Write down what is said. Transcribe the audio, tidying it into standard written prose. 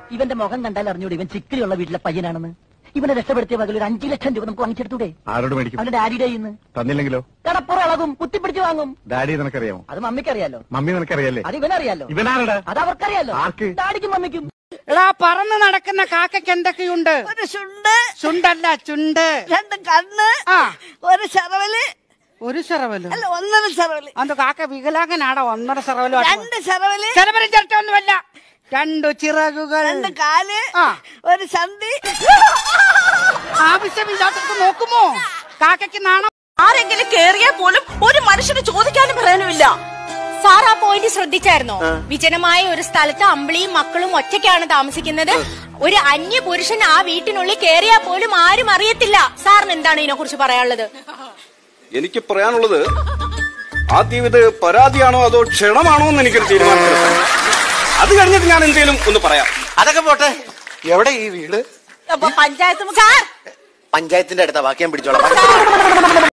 ഇവന്റെ മുഖം കണ്ടാൽ അറിഞ്ഞൂടെ ഇവൻ ചിക്കിലുള്ള വീട്ടിലെ പയ്യനാണെന്ന്. ഇവനെ രക്ഷപ്പെടുത്തിയ വകയിൽ ഒരു 5 ലക്ഷം രൂപ നമുക്ക് വാങ്ങിച്ചെടുത്തൂടെ? ആരോട് മേടിക്കും? അവന്റെ ഡാഡിയുടെ ഇന്ന് തന്നില്ലെങ്കിലോ കടപ്പുറം അളകും, കുത്തിപ്പിടിച്ച് വാങ്ങും. ഡാഡി നിനക്കറിയാമോ? അത് മമ്മിക്കറിയാലോ. മമ്മി നിനക്കറിയാലേ? അത് ഇവനറിയാലോ. ഇവനാരുടെ? അത് അവർക്കറിയാലോ. ആർക്ക്? ഡാഡിക്കും മമ്മിക്കും. എടാ, പറന്ന് നടക്കുന്ന കാക്കയ്ക്ക് എന്തൊക്കെയുണ്ട്? ഒരു ചുണ്ട്. ചുണ്ടല്ല, ചുണ്ട്. 2 കണ്ണ്. ഒരു ചെറവല്. ഒരു ചെറവല് അല്ല, 1.5 ചെറവല്. അത് കാക്ക വികലാംഗനാടോ? 1.5 ചെറവലോ? 2 ചെറവല്. ചെറവലും ചിരട്ടൊന്നുമല്ല. 2 ചിറകുകൾ. 2 കാല്. ഒരു സന്ധി. ആവശ്യമില്ലാത്തത് നോക്കുമോ? കാക്കയ്ക്ക് നാണം. ആരെങ്കിലും കേറിയാൽ പോലും ഒരു മനുഷ്യന് ചോദിക്കാനും പറയാനുമില്ല. സാർ ആ പോയിന്റ് ശ്രദ്ധിച്ചായിരുന്നോ? വിജനമായ ഒരു സ്ഥലത്ത് അമ്പിളിയും മക്കളും ഒറ്റയ്ക്കാണ് താമസിക്കുന്നത്. ഒരു അന്യ പുരുഷൻ ആ വീട്ടിനുള്ളിൽ കേറിയാൽ പോലും ആരും അറിയത്തില്ല. സാറിന് എന്താണ് ഇതിനെ കുറിച്ച് പറയാനുള്ളത്? എനിക്ക് പറയാനുള്ളത്, ആദ്യം ഇത് പരാതിയാണോ അതോ ക്ഷണമാണോ എന്ന് എനിക്കൊരു തീരുമാനത്തിലെത്തണം. അത് കഴിഞ്ഞിട്ട് ഞാൻ എന്തേലും ഒന്ന് പറയാം. അതൊക്കെ പോട്ടെ, എവിടെ ഈ വീട്? പഞ്ചായത്ത് പഞ്ചായത്തിന്റെ അടുത്താ, ബാക്കി ഞാൻ പിടിച്ചോളാം.